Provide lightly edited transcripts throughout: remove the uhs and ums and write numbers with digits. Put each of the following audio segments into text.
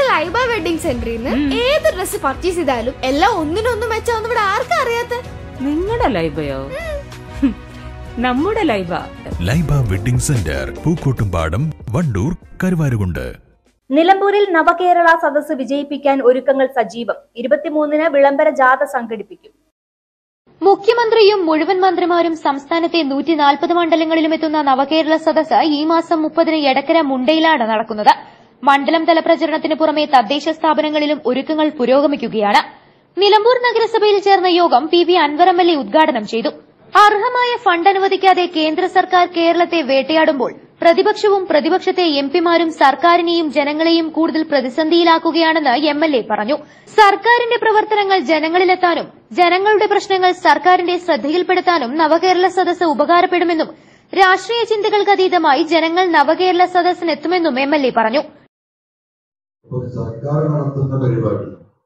Laiba wedding സെന്ററിൽ നിന്ന് ഏത് ഡ്രസ് പർച്ചേസ് ചെയ്താലും എല്ലാം ഒന്നിനൊന്നും മെച്ചാന്ന് ഇവിടെ ആർക്കും അറിയാത്ത. നിങ്ങളുടെ ലൈബയോ? നമ്മുടെ ലൈബ. Laiba wedding centre, Pookkottumpadam, Wandoor, Karuvarakundu. നിലമ്പൂരിൽ നവകേരള സദസ്സ് വിജയിപ്പിക്കാൻ ഒരുക്കങ്ങൾ സജീവം. 23-ന് വിളംബര ജാഥ സംഘടിപ്പിക്കും. മുഖ്യമന്ത്രിയും മുഴുവൻ മന്ത്രിമാരും സംസ്ഥാനത്തെ 140 മണ്ഡലങ്ങളിലും എത്തുന്ന നവകേരള സദസ്സ് ഈ മാസം 30-ന് എടക്കര മുണ്ടയിലാണ് നടക്കുന്നത്. മണ്ഡലം തല പ്രചരണത്തിന് പുറമെ തദ്ദേശ സ്ഥാപനങ്ങളിലും ഒരുക്കങ്ങൾ പുരോഗമിക്കുകയാണ്. നിലമ്പൂർ നഗരസഭയിൽ ചേർന്ന യോഗം PV അൻവർ MLA ഉദ്ഘാടനം ചെയ്തു. അർഹമായ ഫണ്ട് അനുവദിക്കാതെ കേന്ദ്ര സർക്കാർ കേരളത്തെ വേട്ടയാടുമ്പോൾ പ്രതിപക്ഷവും പ്രതിപക്ഷത്തെ MPമാരും സർക്കാരിനെയും ജനങ്ങളെയും കൂടുതൽ പ്രതിസന്ധിയിലാക്കുകയാണെന്ന് MLA പറഞ്ഞു. സർക്കാരിന്റെ പ്രവർത്തനങ്ങൾ ജനങ്ങളിലെത്താനും ജനങ്ങളുടെ പ്രശ്നങ്ങൾ സർക്കാരിന്റെ ശ്രദ്ധയിൽപ്പെടുത്താനും നവകേരള സദസ്സ് ഉപകാരപ്പെടുമെന്നും രാഷ്ട്രീയ ചിന്തകൾക്കതീതമായി ജനങ്ങൾ നവകേരള സദസ്സിനെത്തുമെന്നും MLA പറഞ്ഞു. സർക്കാർ നടത്തുന്ന പരിപാടി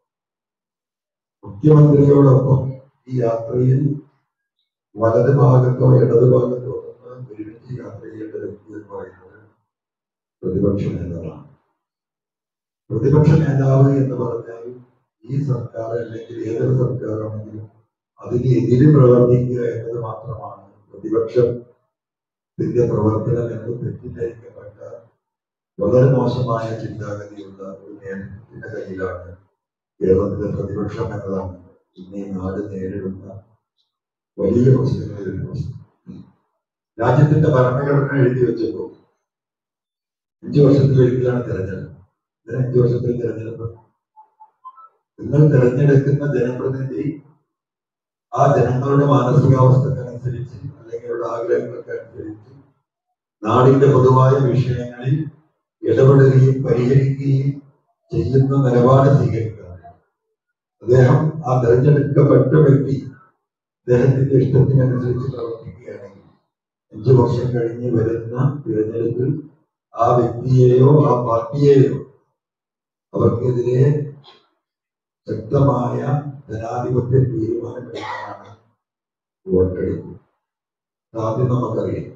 മുഖ്യമന്ത്രിയോടൊപ്പം ഈ യാത്രയിൽ വലത് ഭാഗത്തോ ഇടത് ഭാഗത്തോ ഒരുമിച്ച് യാത്ര ചെയ്യേണ്ട വ്യക്തി എന്ന് പറയുന്നത് പ്രതിപക്ഷ നേതാവാണ്. പ്രതിപക്ഷ നേതാവ് എന്ന് പറഞ്ഞാൽ ഈ സർക്കാർ അല്ലെങ്കിൽ ഏതൊരു സർക്കാരാണെങ്കിലും അതിനെതിരെ പ്രവർത്തിക്കുക എന്നത് മാത്രമാണ് പ്രതിപക്ഷത്തിന്റെ പ്രവർത്തനം എന്ന് തെറ്റിദ്ധരിക്കപ്പെട്ട വളരെ മോശമായ ചിന്താഗതിയുള്ള ഒരു നേതൃത്വത്തിന്റെ കയ്യിലാണ് കേരളത്തിലെ പ്രതിപക്ഷം എന്നതാണ് ഇന്ന് ഈ നാട് നേരിടുന്ന വലിയ പ്രശ്നങ്ങളിൽ ഒരു പ്രശ്നം. രാജ്യത്തിന്റെ ഭരണഘടന എഴുതി വെച്ചപ്പോൾ 5 വർഷത്തിലൊരിക്കലാണ് തെരഞ്ഞെടുപ്പ്. ഇതിന് 5 വർഷത്തിൽ തെരഞ്ഞെടുപ്പ്. നിങ്ങൾ തെരഞ്ഞെടുക്കുന്ന ജനപ്രതിനിധി ആ ജനങ്ങളുടെ മാനസികാവസ്ഥക്കനുസരിച്ച് അല്ലെങ്കിൽ അവരുടെ ആഗ്രഹങ്ങൾക്കനുസരിച്ച് നാടിന്റെ പൊതുവായ വിഷയങ്ങളിൽ ഇടപെടുകയും പരിഹരിക്കുകയും ചെയ്യുന്ന നിലപാട് സ്വീകരിക്കുക. അദ്ദേഹം ആ തെരഞ്ഞെടുക്കപ്പെട്ട വ്യക്തി അദ്ദേഹത്തിന്റെ ഇഷ്ടത്തിനനുസരിച്ച് പ്രവർത്തിക്കുകയാണെങ്കിൽ 5 വർഷം കഴിഞ്ഞ് വരുന്ന തിരഞ്ഞെടുപ്പിൽ ആ വ്യക്തിയെയോ ആ പാർട്ടിയെയോ അവർക്കെതിരെ ശക്തമായ ജനാധിപത്യ തീരുമാനമെടുക്കാനാണ് വോട്ടെടുപ്പ്. ആദ്യം നമുക്കറിയാം,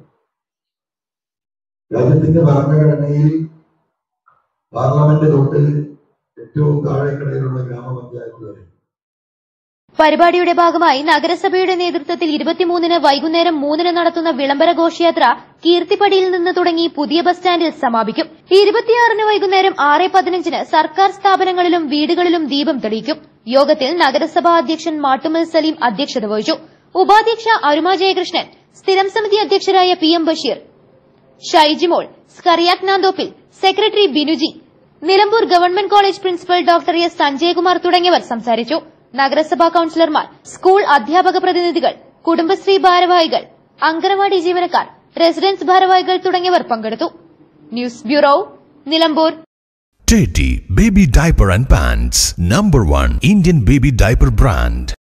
രാജ്യത്തിന്റെ ഭരണഘടനയിൽ പാർലമെന്റ് തൊട്ട് ഏറ്റവും താഴെക്കടയിലുള്ള ഗ്രാമപഞ്ചായത്ത് വരെ. പരിപാടിയുടെ ഭാഗമായി നഗരസഭയുടെ നേതൃത്വത്തിൽ 23-ന് വൈകുന്നേരം 3-ന് നടത്തുന്ന വിളംബര ഘോഷയാത്ര കീർത്തിപ്പടിയിൽ നിന്ന് തുടങ്ങി പുതിയ ബസ് സ്റ്റാൻഡിൽ സമാപിക്കും. 26-ന് വൈകുന്നേരം 6:15-ന് സർക്കാർ സ്ഥാപനങ്ങളിലും വീടുകളിലും ദീപം തെളിയിക്കും. യോഗത്തിൽ നഗരസഭാ അധ്യക്ഷൻ മാട്ടുമൽ സലീം അധ്യക്ഷത വഹിച്ചു. ഉപാധ്യക്ഷ അരുമ ജയകൃഷ്ണൻ, സ്ഥിരം സമിതി അധ്യക്ഷരായ PM ബഷീർ, ഷൈജിമോൾ, സ്കറിയാക് Nanthoppil, secretary Binuji, Nilambur government college principal doctor S Sanjayakumar തുടങ്ങിയവർ സംസാരിച്ചു. നഗരസഭാ കൌൺസിലർമാർ, സ്കൂൾ അധ്യാപക പ്രതിനിധികൾ, കുടുംബശ്രീ ഭാരവാഹികൾ, അംഗനവാടി ജീവനക്കാർ, റെസിഡൻസ് ഭാരവാഹികൾ തുടങ്ങിയവർ പങ്കെടുത്തു. News bureau, Nilambur. Teddy Baby Diaper and Pants, #1 Indian baby diaper brand.